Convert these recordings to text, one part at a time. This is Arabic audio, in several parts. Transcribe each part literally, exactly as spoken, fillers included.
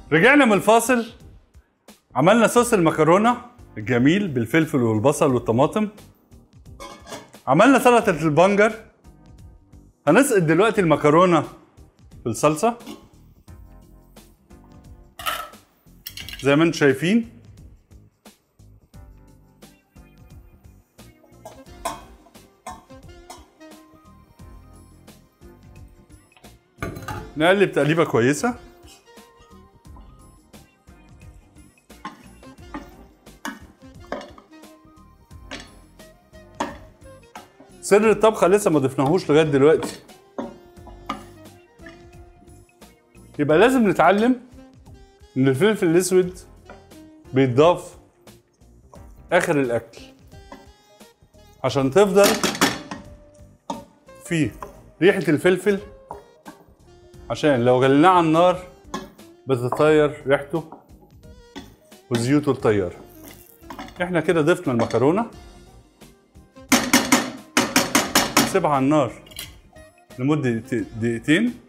رجعنا من الفاصل. عملنا صوص المكرونه الجميل بالفلفل والبصل والطماطم. عملنا سلطه البنجر. هنسقط دلوقتي المكرونه في الصلصه زي ما انتم شايفين. نقلب تقليبه كويسه. سر الطبخه لسه ما ضفناهوش لغايه دلوقتي، يبقى لازم نتعلم ان الفلفل الاسود بيتضاف اخر الاكل عشان تفضل فيه ريحه الفلفل، عشان لو غليناه على النار بتطير ريحته وزيوته الطياره. احنا كده ضفنا المكرونه، نسيبها على النار لمده دقيقتين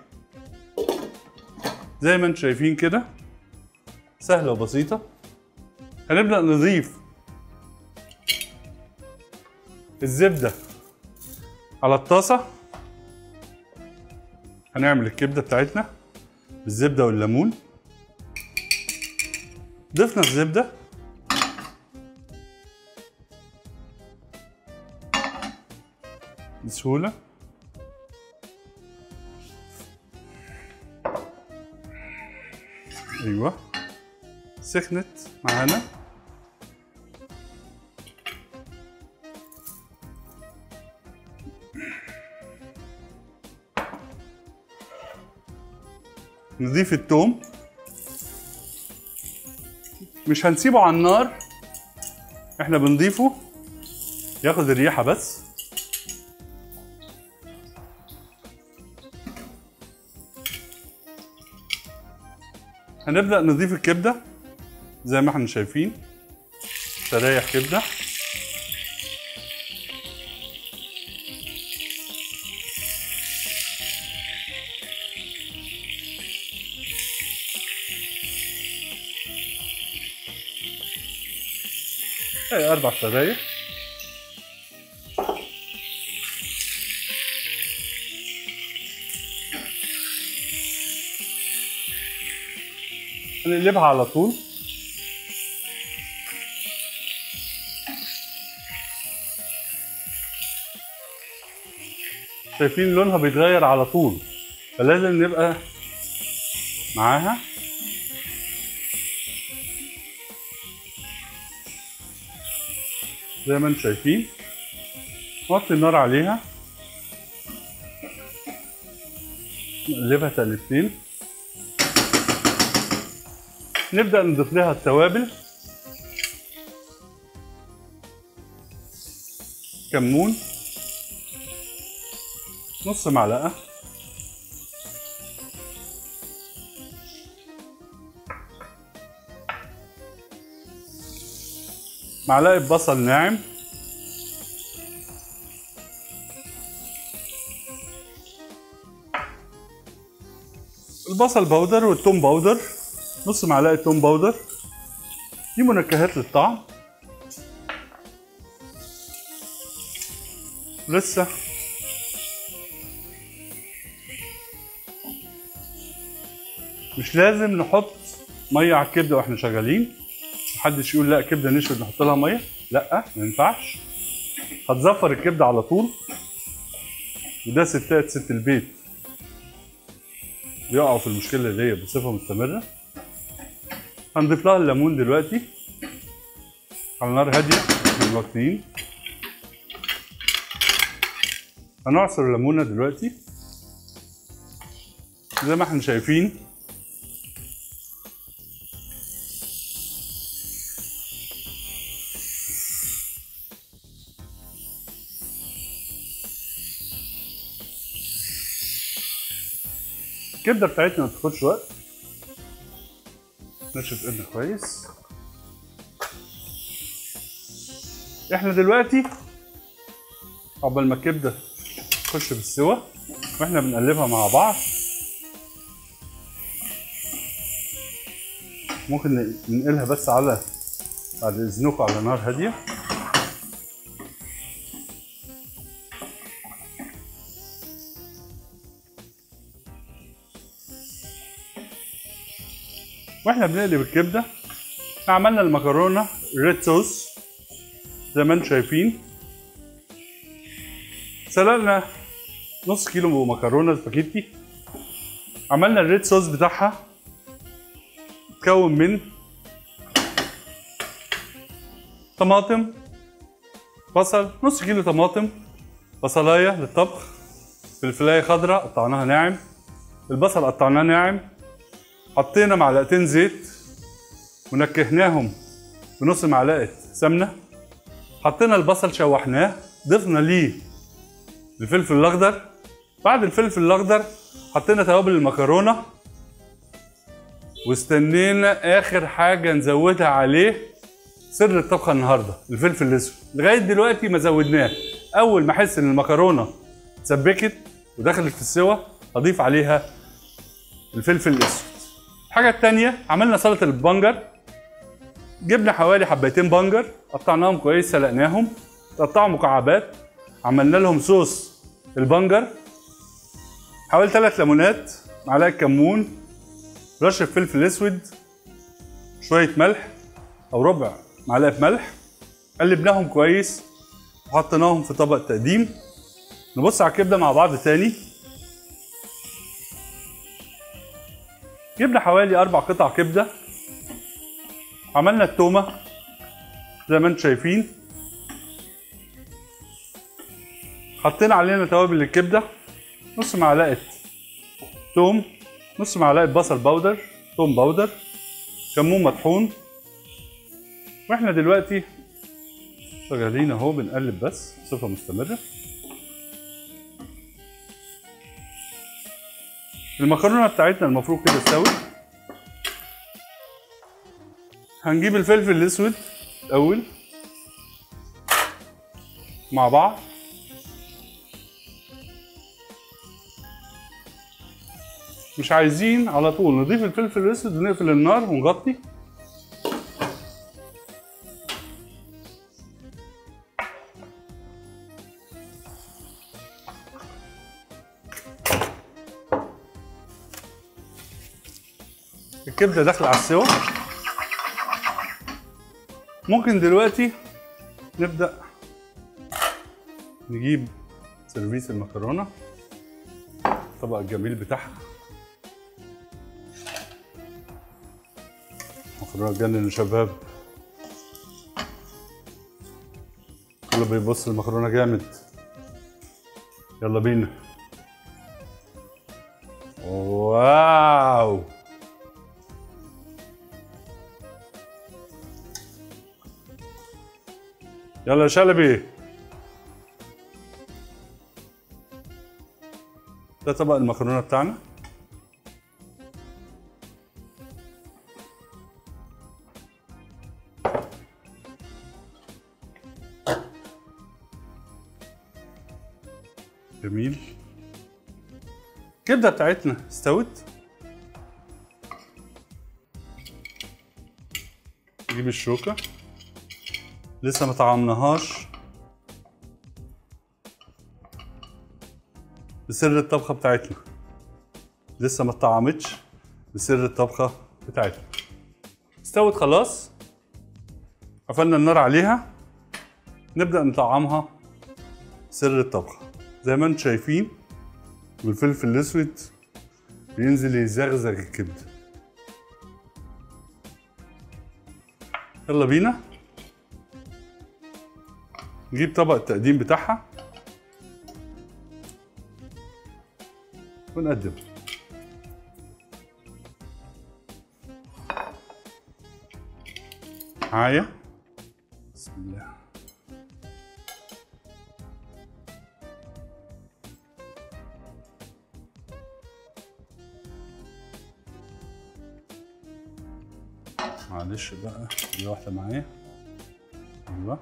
زي ما انتم شايفين كده، سهله وبسيطه. هنبدا نضيف الزبده على الطاسه. هنعمل الكبده بتاعتنا بالزبده والليمون. ضفنا الزبده، بسهوله. ايوه سخنت معانا. نضيف الثوم، مش هنسيبه على النار، احنا بنضيفه ياخد الريحه بس. هنبدأ نضيف الكبدة زي ما احنا شايفين، شرايح كبدة. اي اربع شرايح. هنقلبها على طول. شايفين لونها بيتغير على طول، فلازم نبقى معاها. زي ما انتم شايفين. نوطي النار عليها، نقلبها تقلبتين. نبدأ نضيف لها التوابل، كمون نص معلقة، معلقة بصل ناعم، البصل باودر والثوم باودر، نص معلقة توم باودر. دي منكهات للطعم. لسه مش لازم نحط ميه على الكبده واحنا شغالين. محدش يقول لا كبده نشفت نحط لها ميه، لا ما ينفعش. هتزفر الكبده على طول، وده ستات ست البيت بيقعوا في المشكله دي بصفه مستمره. هنضيف لها الليمون دلوقتي على نار هاديه مغطيين. هنعصر الليمونه دلوقتي زي ما احنا شايفين. الكبده بتاعتنا ما تاخدش وقت. نشف ايدنا كويس. احنا دلوقتي عقبال ما الكبده تخش في السوا واحنا بنقلبها مع بعض، ممكن ننقلها بس على بعد اذنكم على نار هاديه. واحنا بنقلب الكبده عملنا المكرونه ريد صوص زي ما انتم شايفين. سلقنا نص كيلو مكرونه سباكيتي. عملنا الريد صوص بتاعها تكون من طماطم، بصل، نص كيلو طماطم، بصلايه للطبخ، فلفلايه خضراء قطعناها ناعم، البصل قطعناه ناعم، حطينا معلقتين زيت ونكهناهم بنص معلقه سمنه، حطينا البصل شوحناه، ضفنا ليه الفلفل الاخضر، بعد الفلفل الاخضر حطينا توابل المكرونه واستنينا اخر حاجه نزودها عليه سر الطبخه النهارده الفلفل الاسود. لغايه دلوقتي ما زودناه. اول ما احس ان المكرونه اتسبكت ودخلت في السوا اضيف عليها الفلفل الاسود. الحاجه الثانيه عملنا سلطه البنجر. جبنا حوالي حبايتين بنجر قطعناهم كويس، سلقناهم، تقطعوا مكعبات، عملنا لهم صوص البنجر، حوالي ثلاث ليمونات، معلقه كمون، رشه فلفل اسود، شويه ملح او ربع معلقه ملح، قلبناهم كويس وحطيناهم في طبق تقديم. نبص على الكبده مع بعض تاني. جبنا حوالي اربع قطع كبده، عملنا التومه زي ما انتم شايفين، حطينا علينا توابل الكبده، نص معلقه توم، نص معلقه بصل باودر، توم باودر، كمون مطحون. واحنا دلوقتي شغالين اهو بنقلب بس بصفه مستمره. المكرونه بتاعتنا المفروض كده استوت. هنجيب الفلفل الاسود الاول مع بعض، مش عايزين على طول نضيف الفلفل الاسود ونقفل النار ونغطي. الكبده داخله على السوا. ممكن دلوقتي نبدا نجيب سيرفيس المكرونه، الطبق الجميل بتاعها. مكرونه تجنن يا شباب، كله بيبص المكرونه جامد. يلا بينا. واو، يلا يا شلبي. ده طبق المكرونه بتاعنا. جميل. الكبده بتاعتنا استوت. نجيب الشوكه، لسه ما طعمناهاش بسر الطبخه بتاعتنا، لسه ما اتطعمتش بسر الطبخه بتاعتنا. استوت خلاص، قفلنا النار عليها، نبدا نطعمها بسر الطبخه زي ما انتم شايفين. والفلفل الاسود بينزل يزغزغ الكبده. يلا بينا نجيب طبق التقديم بتاعها ونقدم. معايا بسم الله. معلش بقى دي واحدة معايا. ايوه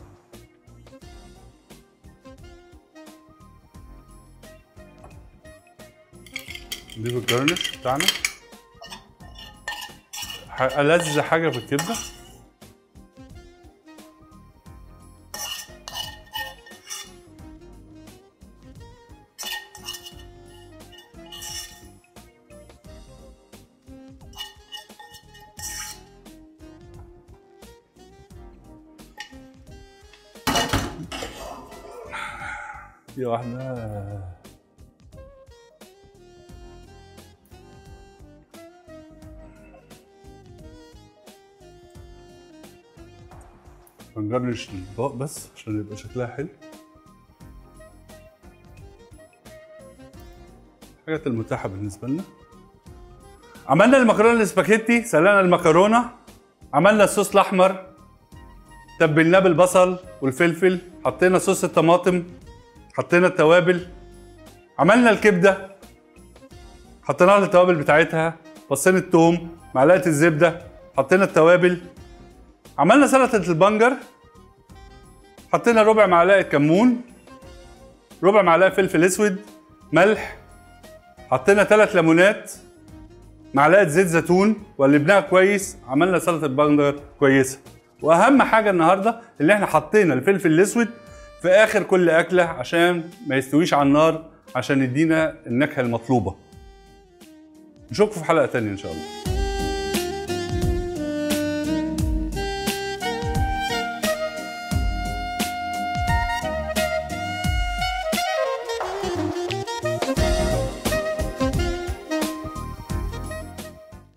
نضيف الجرنش بتاعنا. ألذ حاجه في الكبده. دي واحده. هنجرش الاطباق بس عشان يبقى شكلها حلو. الحاجات المتاحة بالنسبة لنا. عملنا المكرونة الاسباجيتي، سلقنا المكرونة، عملنا الصوص الأحمر، تبلناه بالبصل والفلفل، حطينا صوص الطماطم، حطينا التوابل، عملنا الكبدة، حطينا لها التوابل بتاعتها، فصين الثوم، معلقة الزبدة، حطينا التوابل، عملنا سلطة البنجر، حطينا ربع معلقة كمون، ربع معلقة فلفل اسود، ملح، حطينا ثلاث ليمونات، معلقة زيت زيتون، وقلبناها كويس، عملنا سلطة البنجر كويسة. واهم حاجة النهاردة اللي احنا حطينا الفلفل الاسود في اخر كل اكلة عشان ما يستويش على النار، عشان يدينا النكهة المطلوبة. نشوفكم في حلقة تانية ان شاء الله.